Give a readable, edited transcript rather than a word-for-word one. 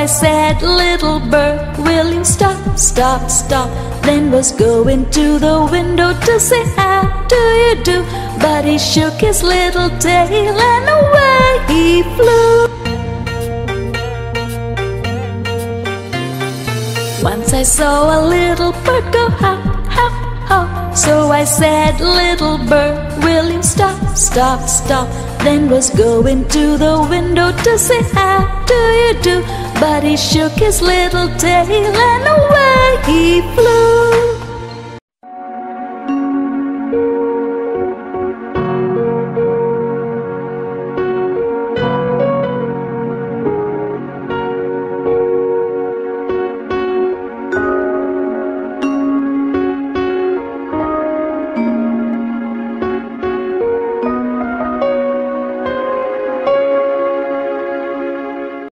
I said, little bird, will you stop, stop, stop? Then was going to the window to say, how do you do? But he shook his little tail and away he flew. Once I saw a little bird go hop, hop, hop. So I said, little bird, will you stop, stop, stop? Then was going to the window to say, how do you do? But he shook his little tail and away he flew.